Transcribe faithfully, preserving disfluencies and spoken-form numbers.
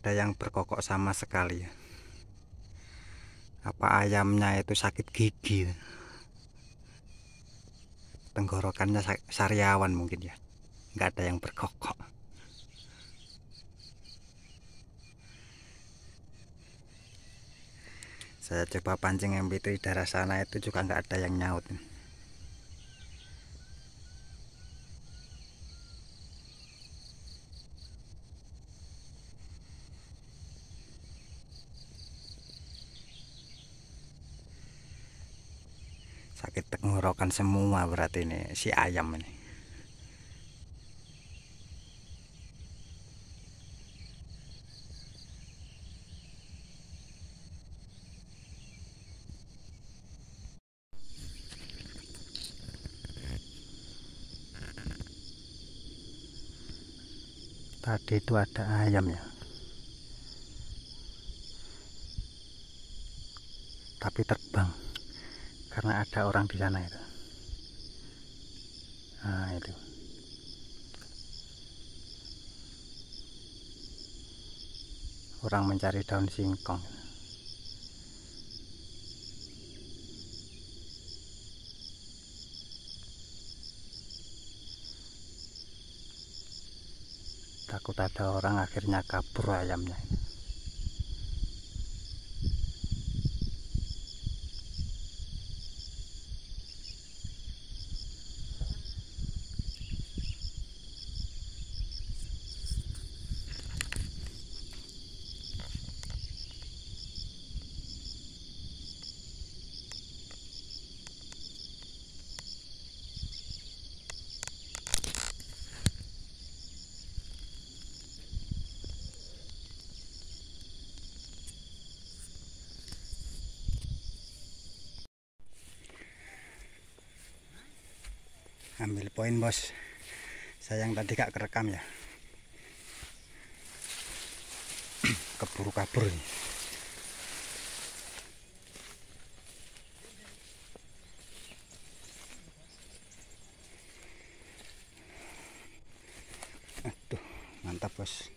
ada yang berkokok sama sekali. Apa ayamnya itu sakit gigi, tenggorokannya sariawan mungkin ya, nggak ada yang berkokok. Saya coba pancing M P tiga daerah sana, itu juga nggak ada yang nyaut. Sakit tenggorokan semua berarti ini si ayam ini. Tadi itu ada ayam ya, tapi terbang karena ada orang di sana itu. Nah itu orang mencari daun singkong. Takut ada orang, akhirnya kabur ayamnya. Ambil poin bos, sayang tadi gak kerekam ya. Keburu kabur nih. Aduh, mantap bos.